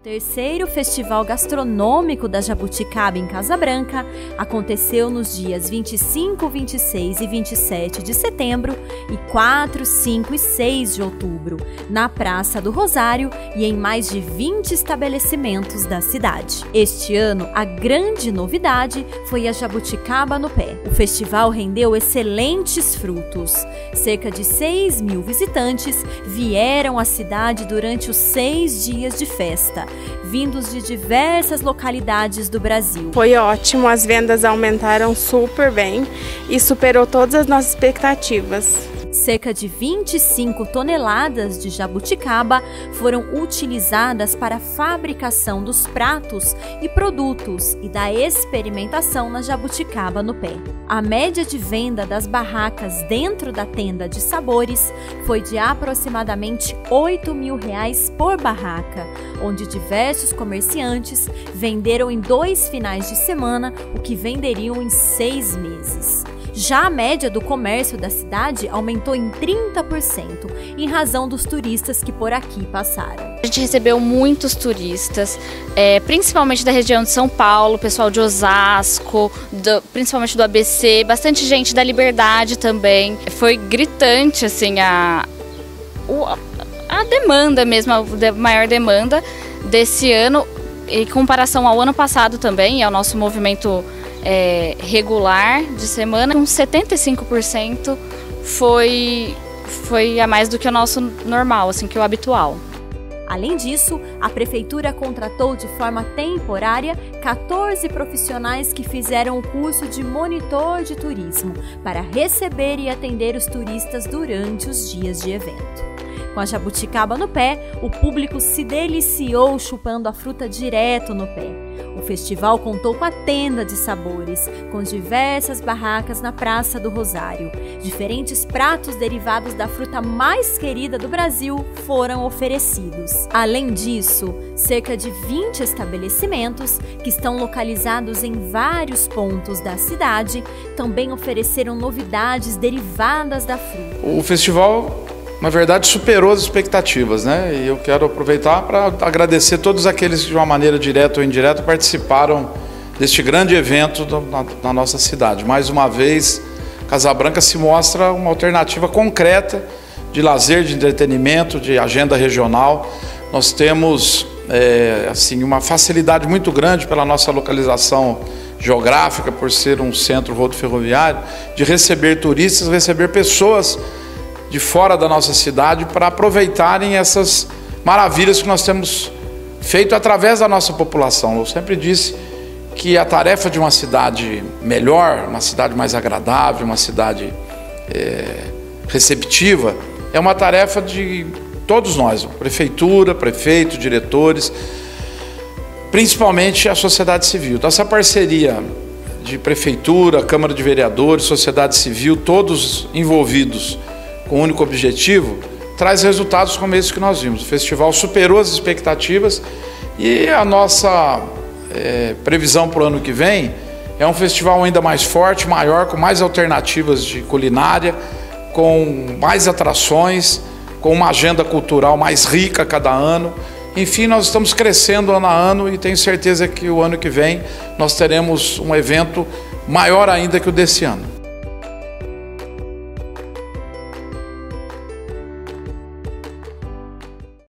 Terceiro Festival Gastronômico da Jabuticaba em Casa Branca aconteceu nos dias 25, 26 e 27 de setembro e 4, 5 e 6 de outubro, na Praça do Rosário e em mais de 20 estabelecimentos da cidade. Este ano, a grande novidade foi a Jabuticaba no Pé. O festival rendeu excelentes frutos. Cerca de 6.000 visitantes vieram à cidade durante os 6 dias de festa, vindos de diversas localidades do Brasil. Foi ótimo, as vendas aumentaram super bem e superou todas as nossas expectativas. Cerca de 25 toneladas de jabuticaba foram utilizadas para a fabricação dos pratos e produtos e da experimentação na Jabuticaba no Pé. A média de venda das barracas dentro da tenda de sabores foi de aproximadamente R$8.000 por barraca, onde diversos comerciantes venderam em 2 finais de semana o que venderiam em 6 meses. Já a média do comércio da cidade aumentou em 30%, em razão dos turistas que por aqui passaram. A gente recebeu muitos turistas, principalmente da região de São Paulo, pessoal de Osasco, principalmente do ABC, bastante gente da Liberdade também. Foi gritante assim, a demanda mesmo, a maior demanda desse ano, em comparação ao ano passado também, ao nosso movimento regular de semana, uns 75% foi a mais do que o nosso normal, assim, que o habitual. Além disso, a Prefeitura contratou de forma temporária 14 profissionais que fizeram o curso de monitor de turismo para receber e atender os turistas durante os dias de evento. Com a jabuticaba no pé, o público se deliciou chupando a fruta direto no pé. O festival contou com a tenda de sabores, com diversas barracas na Praça do Rosário. Diferentes pratos derivados da fruta mais querida do Brasil foram oferecidos. Além disso, cerca de 20 estabelecimentos, que estão localizados em vários pontos da cidade, também ofereceram novidades derivadas da fruta. O festival, na verdade, superou as expectativas, né? E eu quero aproveitar para agradecer todos aqueles que de uma maneira direta ou indireta participaram deste grande evento na nossa cidade. Mais uma vez, Casa Branca se mostra uma alternativa concreta de lazer, de entretenimento, de agenda regional. Nós temos assim, uma facilidade muito grande pela nossa localização geográfica, por ser um centro rodoviário, de receber turistas, receber pessoas de fora da nossa cidade para aproveitarem essas maravilhas que nós temos feito através da nossa população. Eu sempre disse que a tarefa de uma cidade melhor, uma cidade mais agradável, uma cidade receptiva, é uma tarefa de todos nós, prefeitura, prefeito, diretores, principalmente a sociedade civil. Então, essa parceria de prefeitura, Câmara de Vereadores, sociedade civil, todos envolvidos com o único objetivo, traz resultados como esse que nós vimos. O festival superou as expectativas e a nossa previsão para o ano que vem é um festival ainda mais forte, maior, com mais alternativas de culinária, com mais atrações, com uma agenda cultural mais rica a cada ano. Enfim, nós estamos crescendo ano a ano e tenho certeza que o ano que vem nós teremos um evento maior ainda que o desse ano.